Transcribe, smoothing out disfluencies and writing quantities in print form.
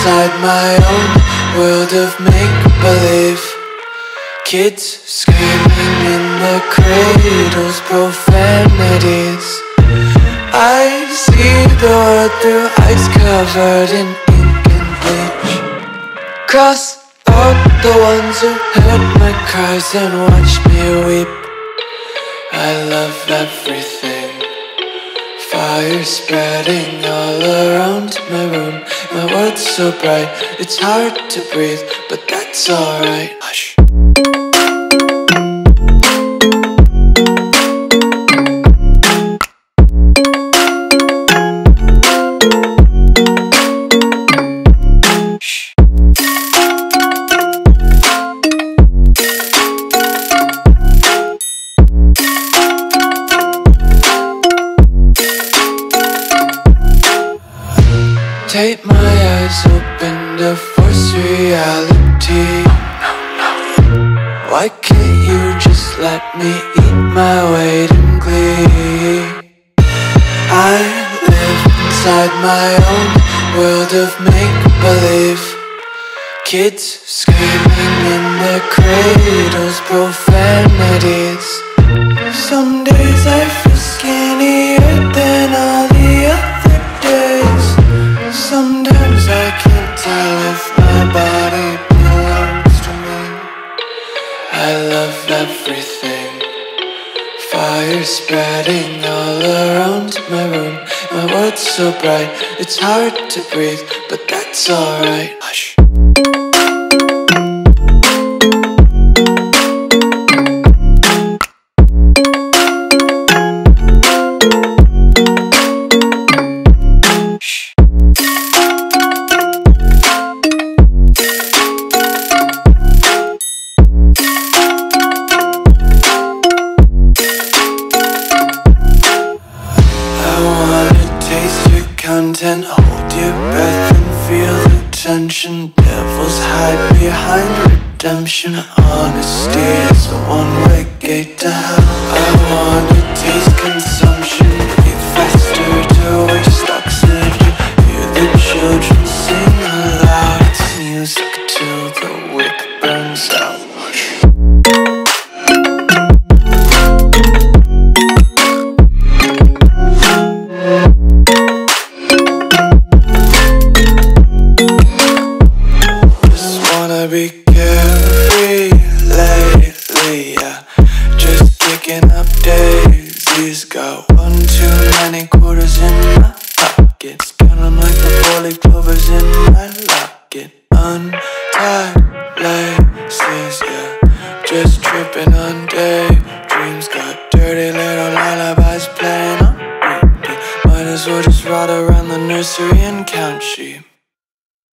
inside my own world of make-believe. Kids screaming in the cradles, profanities. I see the world through ice covered in ink and bleach. Cross out the ones who heard my cries and watched me weep. I love everything. Fire spreading all around my room. My world's so bright, it's hard to breathe, but that's alright. Hush. Tape my eyes open to force reality. Why can't you just let me eat my weight in glee? I live inside my own world of make-believe. Kids screaming in their cradles, profanities. Some days I feel skinnier than all the other days. Sometimes I can't tell if my body belongs to me. I love everything. Fire spreading all around my room. My world's so bright, it's hard to breathe, but that's alright. Hush. Content, hold your breath and feel the tension. Devils hide behind redemption. Honesty is a one-way gate to hell. I wanna taste consumption, breathe faster to waste oxygen. Hear the children sing aloud. It's music till the wick burns out. Be carefree lately, yeah. Just kicking up daisies. Got one too many quarters in my pockets. Count 'em like the 4-leaf clovers in my locket. Untied laces, yeah. Just tripping on daydreams. Got dirty little lullabies playing on repeat. Might as well just ride around the nursery and count sheep.